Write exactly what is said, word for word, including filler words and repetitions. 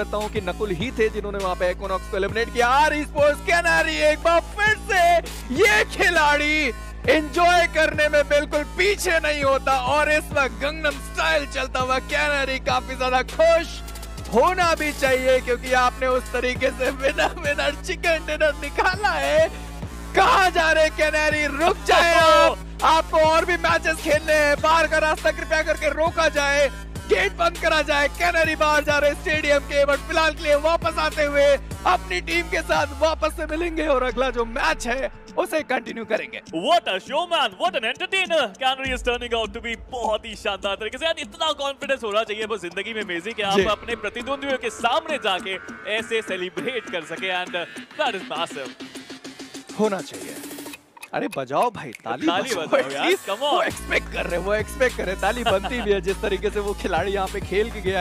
करता हूँ कि नकुल ही थे जिन्होंने वहां पे इक्विनॉक्स को एलिमिनेट किया। आर स्पोर्ट्स कैनरी एक बार फिर से ये खिलाड़ी एंजॉय करने में बिल्कुल पीछे नहीं होता और इस वक्त गंगनम स्टाइल चलता हुआ कैनरी काफी ज्यादा खुश होना भी चाहिए, क्योंकि आपने उस तरीके से विनर विनर चिकन डिनर निकाला है। कहाँ जा रहे कैनरी, रुक जाए आप, आपको और भी मैचेस खेलने हैं। बाहर का रास्ता कृपया करके रोका जाए, गेट बंद करा जाए। कैनरी बाहर जा रहे स्टेडियम के, बट फिलहाल के लिए वापस आते हुए अपनी टीम के साथ वापस से मिलेंगे और अगला जो मैच है उसे कंटिन्यू करेंगे। What a showman, what an entertainer. Canary is turning out to be बहुत ही शानदार तरीके से। यार इतना कॉन्फिडेंस होना चाहिए बस जिंदगी में मेजी कि आप अपने प्रतिद्वंदियों के सामने जाके ऐसे सेलिब्रेट कर सके, एंड दैट इज मैसिव। होना चाहिए। अरे बजाओ भाई, ताली ताली बजाओ यार, कम ऑन। वो एक्सपेक्ट कर रहे वो एक्सपेक्ट कर रहे ताली बनती भी है जिस तरीके से वो खिलाड़ी यहाँ पे खेल के गया।